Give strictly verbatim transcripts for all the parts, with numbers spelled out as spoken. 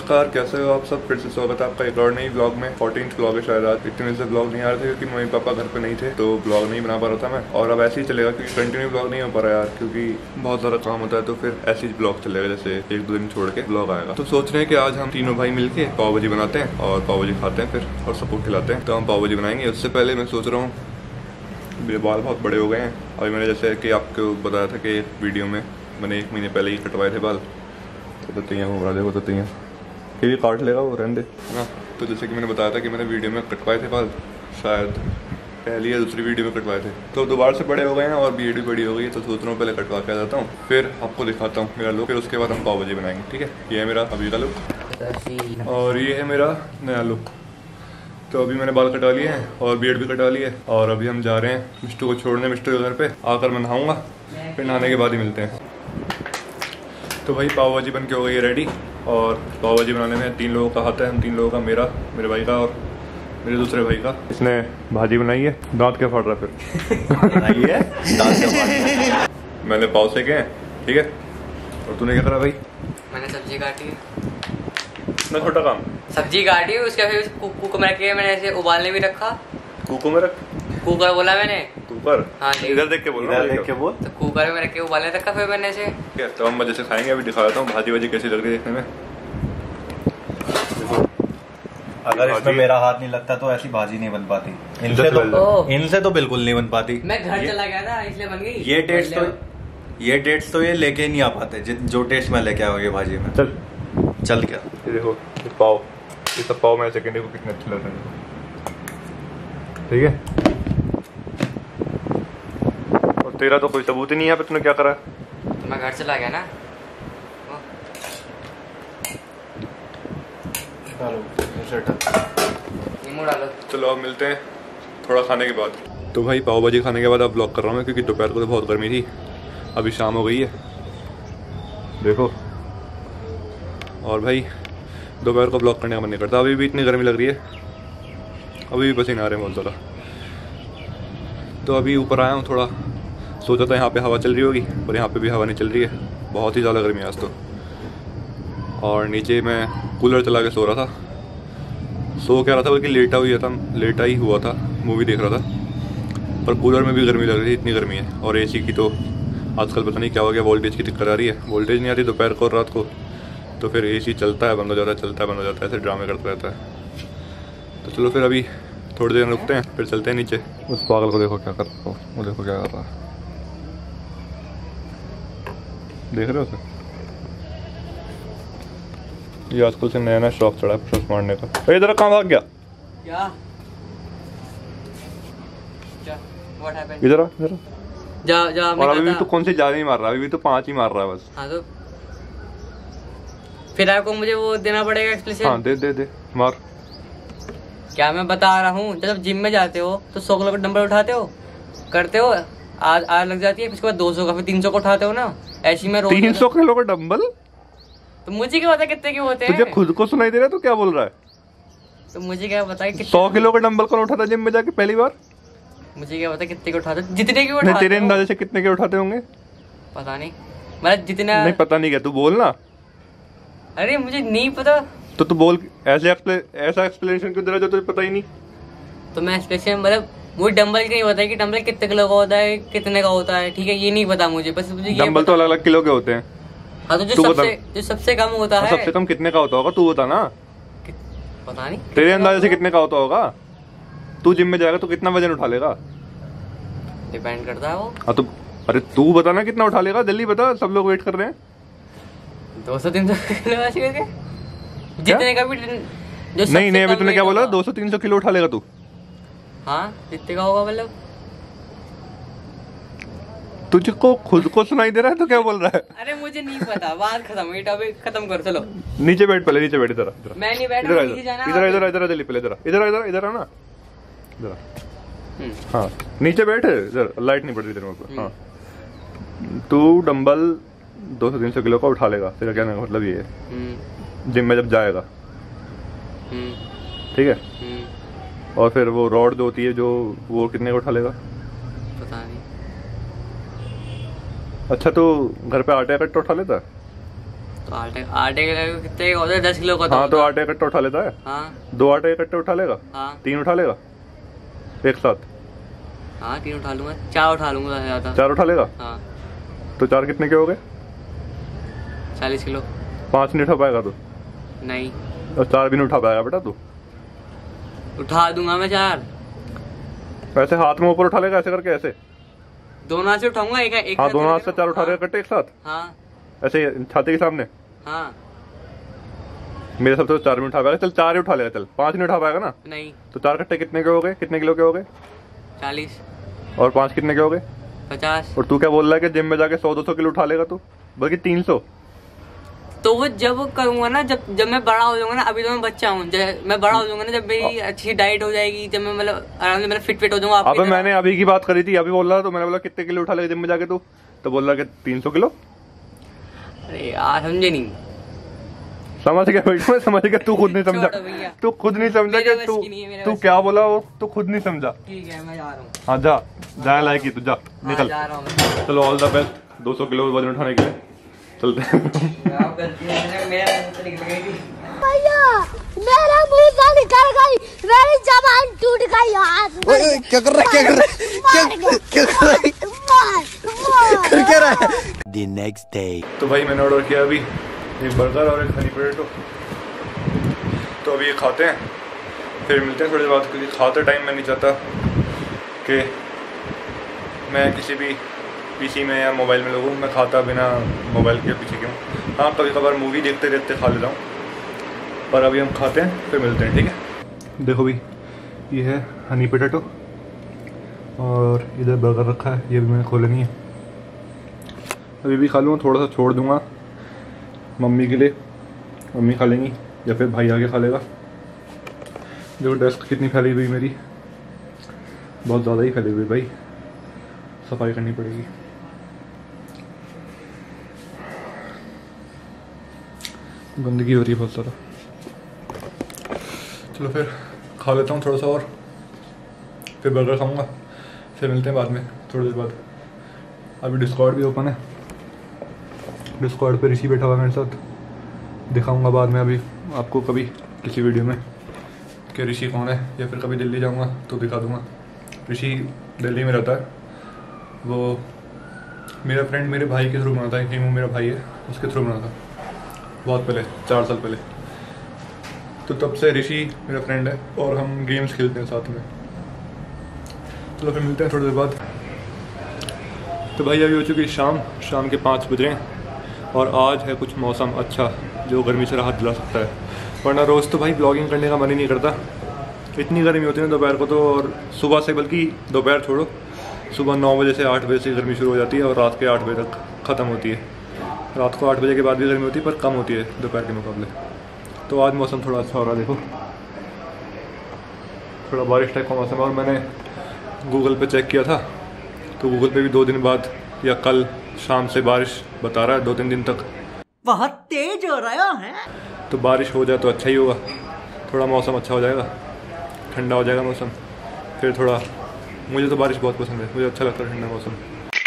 नमस्कार, कैसे हो आप सब। फिर से स्वागत है आपका एक और नई ब्लॉग में। फोर्टीन्थ ब्लॉग है शायद आज। इतने से ब्लॉग नहीं आ रहे थे क्योंकि मम्मी पापा घर पे नहीं थे, तो ब्लॉग नहीं बना पा रहा था मैं। और अब ऐसे ही चलेगा क्योंकि कंटिन्यू ब्लॉग नहीं हो पा रहा यार, क्योंकि बहुत सारा काम होता है। तो फिर ऐसे ही ब्लॉग चलेगा, जैसे एक दो दिन छोड़ के ब्लॉग आएगा। तो सोच रहे हैं कि आज हम तीनों भाई मिलके पाव भाजी बनाते हैं और पाव भाजी खाते हैं फिर, और सबको खिलाते हैं। तो हम पाव भाजी बनाएंगे। उससे पहले मैं सोच रहा हूँ, मेरे बाल बहुत बड़े हो गए हैं। अभी मैंने जैसे कि आपको बताया था कि वीडियो में मैंने एक महीने पहले ही कटवाए थे बाल। तो तैयार हो रहा, देखो तो तैयार कि काट लेगा वो, रहने दे ना। तो जैसे कि मैंने बताया था कि मैंने वीडियो में कटवाए थे बाल, शायद पहली या दूसरी वीडियो में कटवाए थे। तो दोबारा से बड़े हो गए हैं और बीएड भी बड़ी हो गई है। तो सोच रहा हूँ पहले कटवा के आ जाता हूँ, फिर आपको दिखाता हूँ मेरा लुक, फिर उसके बाद हम पाव भाजी बनाएंगे। ठीक है, ये है मेरा अभी का लुक और ये है मेरा नया लुक। तो अभी मैंने बाल कटा लिए हैं और बीएड भी कटा लिए और अभी हम जा रहे हैं मिस्टू को छोड़ने। मिस्टू के घर पे आकर मैं नहाऊंगा, फिर नहाने के बाद ही मिलते हैं। तो भाई पाव भाजी बन के हो गई है रेडी। और पाव भाजी बनाने में तीन लोगों का हाथ है, हम तीन लोगों का, मेरा, मेरे भाई का और मेरे दूसरे भाई का। इसने भाजी बनाई है। दांत क्या फाड़ रहा है फिर है? दांत क्या फाड़ रहा है? मैंने पाव सेके हैं, ठीक है। और तूने क्या करा भाई? मैंने सब्जी काटी है। इतना छोटा काम? सब्जी काटी, उसके फिर कुकर में रखे, मैंने ऐसे उबालने भी रखा। कुकर में रख? कुकर बोला मैंने। कुकर? हाँ, इधर देख के बोल, इधर देख के बोल। तो कुकर में रख के उबालने रखा फिर मैंने ऐसे। तो हम मजे से खाएंगे। अभी दिखा देता हूँ भाजी भाजी कैसी लग रही है देखने में। अगर इसमें मेरा हाथ नहीं लगता तो ऐसी भाजी नहीं बन पाती। इनसे तो इनसे तो बिल्कुल नहीं बन पाती। मैं घर चला गया था इसलिए बन गई। ये टेस्ट तो ये टेस्ट तो ये लेके नहीं आ पाते जो टेस्ट मैं लेके आऊंगी भाजी में। चल चल क्या, ये देखो ये पाव, ये सब पाव मैं सेकंड को कितने अच्छे लग रहे हैं, ठीक है। और तेरा तो कोई सबूत ही नहीं है पे तूने क्या करा। तो मैं घर चला गया ना। डालो। चलो अब मिलते हैं थोड़ा खाने के बाद। तो भाई पाव भाजी खाने के बाद अब ब्लॉग कर रहा हूँ मैं, क्योंकि दोपहर को तो बहुत गर्मी थी। अभी शाम हो गई है, देखो। और भाई दोपहर को ब्लॉग करने का मन नहीं करता। अभी भी इतनी गर्मी लग रही है, अभी भी पसीना आ रहे हैं बहुत ज़्यादा। तो अभी ऊपर आया हूँ थोड़ा, सोचा था यहाँ पे हवा चल रही होगी, पर यहाँ पे भी हवा नहीं चल रही है। बहुत ही ज़्यादा गर्मी है आज तो। और नीचे मैं कूलर चला के सो रहा था, सो क्या रहा था बल्कि लेटा हुआ था, लेटा ही हुआ था, मूवी देख रहा था। पर कूलर में भी गर्मी लग रही थी, इतनी गर्मी है। और एसी की तो आजकल पता नहीं क्या हो गया, वोल्टेज की दिक्कत आ रही है। वोल्टेज नहीं आती दोपहर को और रात को, तो फिर एसी चलता है बंद हो जाता है, चलता है बंद हो जाता है, ऐसे ड्रामे करता रहता है। तो चलो फिर अभी थोड़ी देर रुकते हैं, फिर चलते हैं नीचे। उस पागल को देखो क्या कर रहा है, वो देखो क्या कर रहा है, देख रहे हो उसे? ये आजकल से नया नया शौक चढ़ा है पुशअप्स मारने का। इधर कहाँ भाग गया? क्या? इधर आ, इधर जा जा। और अभी भी तो कौन सी ज्यादा नहीं मार रहा, अभी भी तो पांच ही मार रहा है बस। हाँ तो फिर आपको मुझे वो देना पड़ेगा एक्सप्लेनेशन। हाँ दे दे दे मार। क्या मैं बता रहा हूँ, जब जिम में जाते हो तो सौ किलो का डंबल उठाते हो, करते हो, आज आज लग जाती है, उसके बाद दो सौ का, फिर तीन सौ का उठाते हो ना। ऐसी में रोज तीन सौ किलो का डंबल? तो मुझे क्या पता कितने के होते हैं? तुझे खुद को सुनाई दे रहा है तो क्या बोल रहा है? तो मुझे क्या पता कि सौ किलो का डंबल कौन उठाता जिम में जाके पहली बार? मुझे क्या पता कितने के उठाते, जितने के उठाते। नहीं, तेरे अंदाजे से कितने के उठाते होंगे? पता नहीं, मतलब जितना। नहीं पता नहीं क्या, तू बोल ना। अरे मुझे नहीं पता। तो तू बोल, ऐसे ऐसा एक्सप्लेनेशन क्यों दे रहा जो तुझे पता ही नहीं? तो मैं एक्सप्लेनेशन मतलब वो डंबल का नहीं पता है कि डंबल कितने किलो का होता है, कितने का होता है, ठीक है, ये नहीं पता मुझे। बस मुझे डंबल तो अलग अलग किलो के होते हैं। हाँ तो जो सबसे जो सबसे कम होता है। सबसे कम कितने का होता होगा तू बता ना। पता नहीं तेरे अंदाजे से कितने का होता होगा? तू जिम में जाएगा तो कितना वजन उठा लेगा? डिपेंड करता है वो। हाँ तो अरे तू बता ना कितना उठा लेगा, जल्दी बता, सब लोग वेट कर रहे हैं। दो सौ तीन सौ किलो ऐसे करके जितने का भी जो नहीं नहीं अभी तूने क्या बोला? दो सौ तीन सौ किलो उठा लेगा तू? हाँ जितने का होगा मतलब। तुझको खुद को सुनाई दे रहा है तो क्या बोल रहा है? अरे मुझे नहीं पता, बात खत्म, ये टॉपिक खत्म कर। चलो नीचे बैठ, पहले नीचे बैठ। इधर मैं नहीं बैठ, इधर इधर इधर इधर जल्दी पहले इधर इधर इधर इधर आना इधर। हाँ नीचे बैठ, इधर लाइट नहीं पड़ रही तेरे ऊपर। हाँ तू डंबल दो सौ तीन सौ किलो का उठा लेगा, तेरा कहने का मतलब ये है जिम में जब जाएगा, ठीक है। और फिर वो रॉड जो होती है जो, वो कितने का उठा लेगा? पता नहीं। अच्छा तो घर पे आटे का कट्टा उठा लेता है? तो आटे आटे के कितने होते हैं? दस किलो का। हाँ तो आटे इकट्ठा उठा लेता है। हाँ दो आटे इकट्ठे उठा लेगा। हाँ तीन उठा लेगा एक साथ। हाँ तीन उठा लूंगा, चार उठा लूंगा ज्यादा। चार उठा लेगा। हाँ तो चार कितने के हो गए? चालीस किलो। पाँच नहीं उठा पाएगा तू? नहीं। और चार भी नहीं उठा पाएगा बेटा तू? उठा दूंगा मैं चार। ऐसे हाथ में ऊपर उठा लेगा ऐसे करके? ऐसे दोनों हाथ से उठाऊंगा एक एक। हाँ दोनों हाथ से चार उठा लेगा इकट्ठे एक साथ। हाँ ऐसे छाती के सामने। हाँ मेरे सब तो चार में उठा पाएगा। चल चार ही उठा लेगा। चल पाँच नहीं उठा पाएगा ना? नहीं। तो चार कट्टे कितने के हो गए? कितने किलो के हो गए? चालीस। और पाँच कितने के हो गए? पचास। और तू क्या बोल रहा है कि जिम में जाके सौ दो सौ किलो उठा लेगा तू? बल्कि तीन सौ। तो वो जब करूंगा ना, जब जब मैं बड़ा हो जाऊंगा ना। अभी तो मैं बच्चा हूँ, मैं बड़ा हो जाऊंगा ना, जब मेरी अच्छी डाइट हो जाएगी, जब मैं मतलब आराम से मेरा फिट फिट हो जाऊंगा। अबे मैंने अभी की बात करी थी, अभी बोल रहा था तो मैंने बोला कितने किलो उठा लेगा जिम में जाके तू? तो बोल रहा कि तीन सौ किलो। अरे यार समझे नहीं। समझ गया भाई, मैं समझ गया। तू खुद नहीं समझा, तू खुद नहीं समझा कि तू तू क्या बोला वो तू खुद नहीं समझा। ठीक है मैं जा रहा हूँ। हाँ जा जा लाएगी तू, जा निकल। चलो ऑल द बेस्ट दो सौ किलो वजन उठाने के लिए। चलते हैं। भैया मेरा मुंह से निकल गई, मेरी जबान टूट गई। हाथ ओए क्या कर रहा है? क्या कर रहा है? क्या क्या कर रहा है? कर क्या रहा है? The next day. तो भाई मैंने ऑर्डर किया अभी एक बर्गर और एक हनी पोटैटो। तो अभी ये खाते हैं, फिर मिलते हैं थोड़ी देर बाद, क्योंकि खाते टाइम मैं नहीं चाहता कि मैं किसी भी पीसी में या मोबाइल में लगूँ। मैं खाता बिना मोबाइल के पीछे क्यों? हाँ कभी कभार मूवी देखते देखते खा लेता हूँ, पर अभी हम खाते हैं फिर मिलते हैं, ठीक है। देखो भी ये है हनी पोटैटो और इधर बर्गर रखा है, ये भी मैंने खोला नहीं है। अभी भी खा लूँगा, थोड़ा सा छोड़ दूँगा मम्मी के लिए, मम्मी खा लेंगी या फिर भाई आगे खा लेगा। देखो डेस्क कितनी फैली हुई मेरी, बहुत ज़्यादा ही फैली हुई भाई, सफाई करनी पड़ेगी। गंदगी हो रही है बहुत ज़्यादा। चलो फिर खा लेता हूँ थोड़ा सा और फिर बर्गर खाऊंगा, फिर मिलते हैं बाद में थोड़ी देर बाद। अभी डिस्कॉर्ड भी ओपन है, डिस्कॉर्ड पे ऋषि बैठा हुआ है मेरे साथ, दिखाऊंगा बाद में अभी आपको कभी किसी वीडियो में कि ऋषि कौन है, या फिर कभी दिल्ली जाऊंगा तो दिखा दूंगा। ऋषि दिल्ली में रहता है, वो मेरा फ्रेंड मेरे भाई के थ्रू बना था, कि वो मेरा भाई है उसके थ्रू बना था बहुत पहले, चार साल पहले। तो तब से ऋषि मेरा फ्रेंड है और हम गेम्स खेलते हैं साथ में। चलो फिर मिलते हैं थोड़ी देर बाद। तो भाई अभी हो चुकी शाम, शाम के पाँच बज रहे हैं और आज है कुछ मौसम अच्छा जो गर्मी से राहत दिला सकता है, वरना रोज़ तो भाई ब्लॉगिंग करने का मन ही नहीं करता। इतनी गर्मी होती है दोपहर को तो, और सुबह से, बल्कि दोपहर छोड़ो, सुबह नौ बजे से आठ बजे से गर्मी शुरू हो जाती है और रात के आठ बजे तक ख़त्म होती है। रात को आठ बजे के बाद भी गर्मी होती है पर कम होती है दोपहर के मुकाबले। तो आज मौसम थोड़ा अच्छा हो रहा है, देखो थोड़ा बारिश टाइप का मौसम है। और मैंने गूगल पे चेक किया था तो गूगल पे भी दो दिन बाद या कल शाम से बारिश बता रहा है, दो तीन दिन तक। बहुत तेज हो रहा है। तो बारिश हो जाए तो अच्छा ही होगा, थोड़ा मौसम अच्छा हो जाएगा, ठंडा हो जाएगा मौसम। फिर थोड़ा, मुझे तो बारिश बहुत पसंद है, मुझे अच्छा लगता है ठंडा मौसम।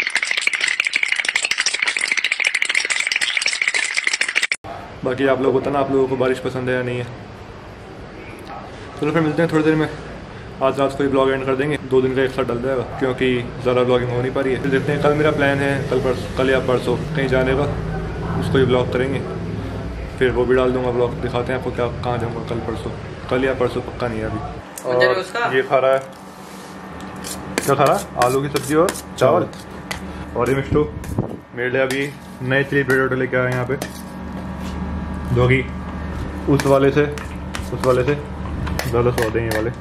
बाकी आप लोग बताना आप लोगों को बारिश पसंद है या नहीं है। चलो फिर मिलते हैं थोड़ी देर में। आज रात को ही ब्लॉग एंड कर देंगे, दो दिन का एक साथ डल जाएगा क्योंकि ज़्यादा ब्लॉगिंग हो नहीं पा रही है। फिर देखते हैं, कल मेरा प्लान है कल परस कल या परसों कहीं जाने का, उसको ही ब्लॉग करेंगे, फिर वो भी डाल दूंगा ब्लॉग। दिखाते हैं आपको क्या कहाँ जाऊँगा कल परसों, कल या परसों पक्का नहीं है अभी। और ये खा रहा है, क्या खा रहा है? आलू की सब्जी और चावल। और ये मिष्टू मेरे लिए अभी नए चिली पोटैटो लेके आए यहाँ पे, जो कि उस वाले से उस वाले से ज़्यादा स्वाद है ये वाले।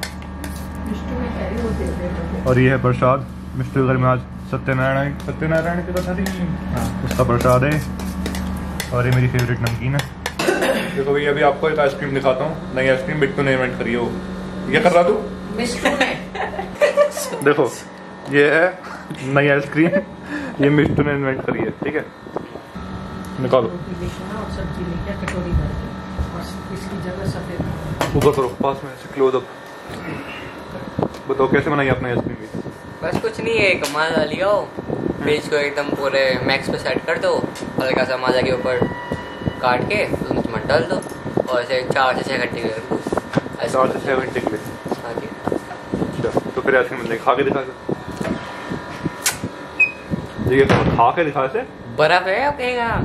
और ये है प्रसाद, मिष्टू घर में आज सत्यनारायण सत्यनारायण की कथा थी, उसका प्रसाद है। और ये मेरी फेवरेट नमकीन है। देखो भैया अभी आपको एक आइसक्रीम दिखाता हूँ, नई आइसक्रीम बिट्टू ने इन्वेंट करी है। वो क्या कर रहा तू? देखो ये है नई आइसक्रीम, ये मिष्टू ने इन्वेंट करी है, ठीक है। निकालो ऊपर करो, पास में से क्लोज अप। बताओ कैसे बनाई आपने आइसक्रीम? बस कुछ नहीं है, कमाल डाल लिया हो, पेज को एकदम पूरे मैक्स पे सेट कर दो, हल्का सा माजा के ऊपर काट के तुम टमाटर डाल दो और ऐसे चार से छः घंटे के लिए ऐसे चार से छः घंटे के लिए। हाँ जी। अच्छा तो फिर आइसक्रीम मिलेगी, खा के दिखा के देखिए, खा के दिखा से बर्फ है आपके यहाँ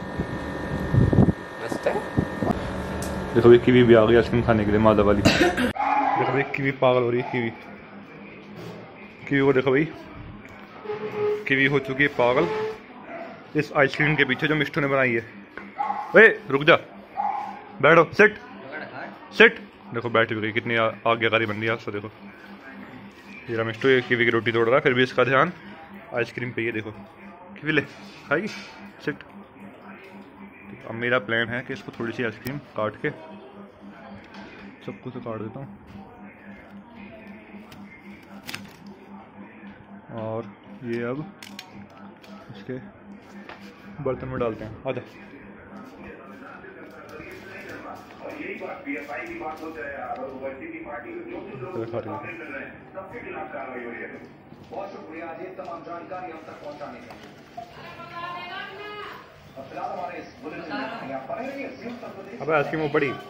मस्त है। देखो ये कीवी भी आ गई आइसक्रीम खाने के लिए, मादा वाली। देखो भाई कीवी पागल हो रही है, कीवी कीवी को देखो भाई, कीवी हो चुकी है पागल इस आइसक्रीम के पीछे जो मिष्टू ने बनाई है। ओए रुक जा, बैठो, सिट सिट। देखो बैठ भी गई, कितनी आज्ञाकारी बन रही है आपसे। देखो ये मिष्टू ये कीवी की रोटी तोड़ रहा है, फिर भी इसका ध्यान आइसक्रीम पे ही है। देखो कीवी ले खाएगी, सिट। अब मेरा प्लान है कि इसको थोड़ी सी आइसक्रीम काट के सबको से काट देता हूँ और ये अब इसके बर्तन में डालते हैं। आजा बहुत शुक्रिया आज ये तमाम जानकारी हम तक पहुंचाने के लिए। फिलहाल हमारे इस बुलेटिन में यहाँ पढ़ेंगे संयुक्त प्रदेश। अब आइसक्रीम वो बड़ी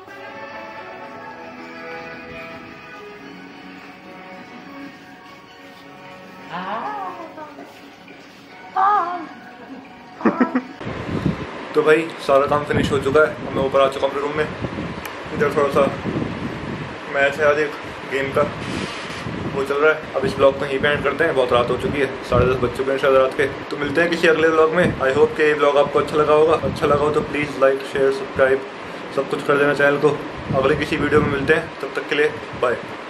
तो भाई सारा काम फिनिश हो चुका है। मैं ऊपर आ चुका हूँ अपने रूम में। इधर थोड़ा सा मैच है आज एक गेम का, वो चल रहा है। अब इस ब्लॉग को यहीं पे एंड करते हैं, बहुत रात हो चुकी है, साढ़े दस बज चुके हैं शायद रात के। तो मिलते हैं किसी अगले ब्लॉग में। आई होप कि ये ब्लॉग आपको अच्छा लगा होगा। अच्छा लगा हो तो प्लीज़ लाइक शेयर सब्सक्राइब सब कुछ कर देना चैनल को। अगले किसी वीडियो में मिलते हैं, तब तक के लिए बाय।